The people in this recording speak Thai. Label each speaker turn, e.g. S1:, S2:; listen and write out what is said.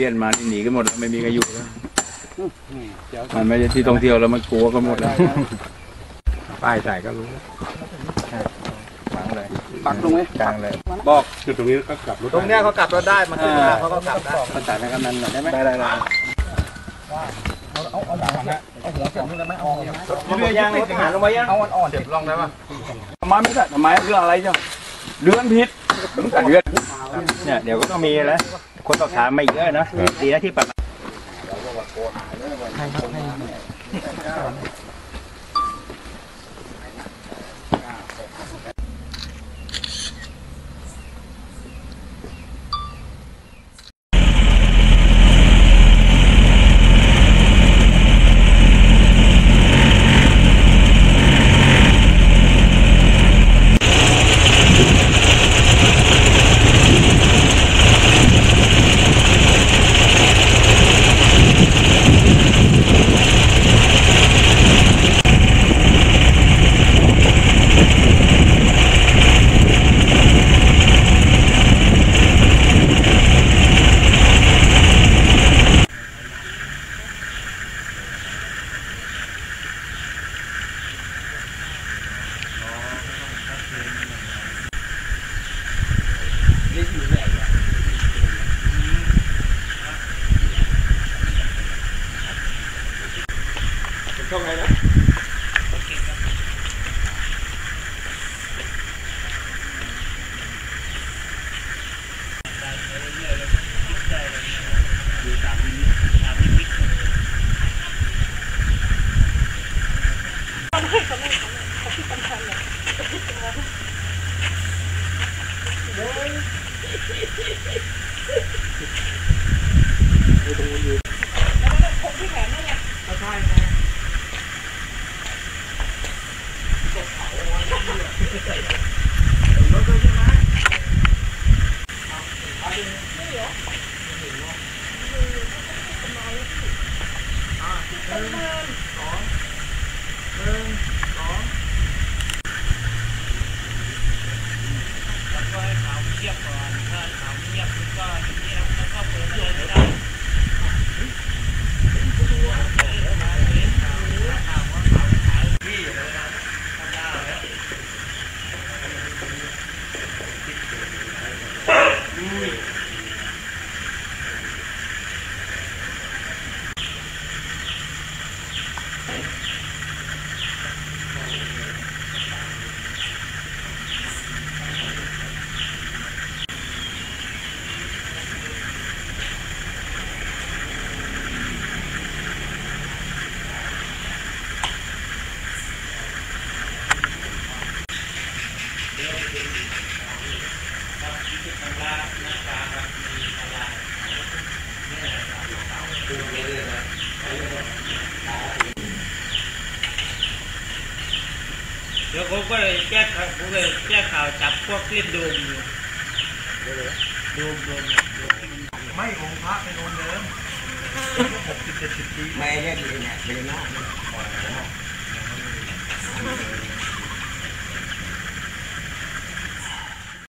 S1: ลี่ยนมาหนีกันหมดไม่มีใครอยู่แล้วมันไม่ใช่ที่ท่องเที่ยวแล้วมันกลัวกันหมดแล้วป้ายใส่ก็รู้ฝังเลยปักลงไหมกลางเลยบอกจุดตรงนี้ก็กลับรถตรงนี้เขากลับรถได้มาเขาก็กลับได้ภาษาในกำนันหน่อยได้ไหมได้เอาหัวเสียบนี่ได้ไหมเอาเรือยางรถทหารลงไปยังเอาอ่อนเจ็บลองได้ป่ะทำไมไม่ได้ทำไมเรื่องอะไรจ้ะเลื่อนพิษเลื่อนเนี่ยเดี๋ยวก็ต้องมีแล้วคนต้องถามมาอีกแล้วนะดีนะที่ปัดช่องไหนนะเดี๋ยวผมก็เลยแก้ข่าวจับพวกเล่นโดมอยู่โดมไม่องค์พระเป็นองค์เดิม60-70 ปีไม่เล่นเลยเนี่ยเป็นหน้า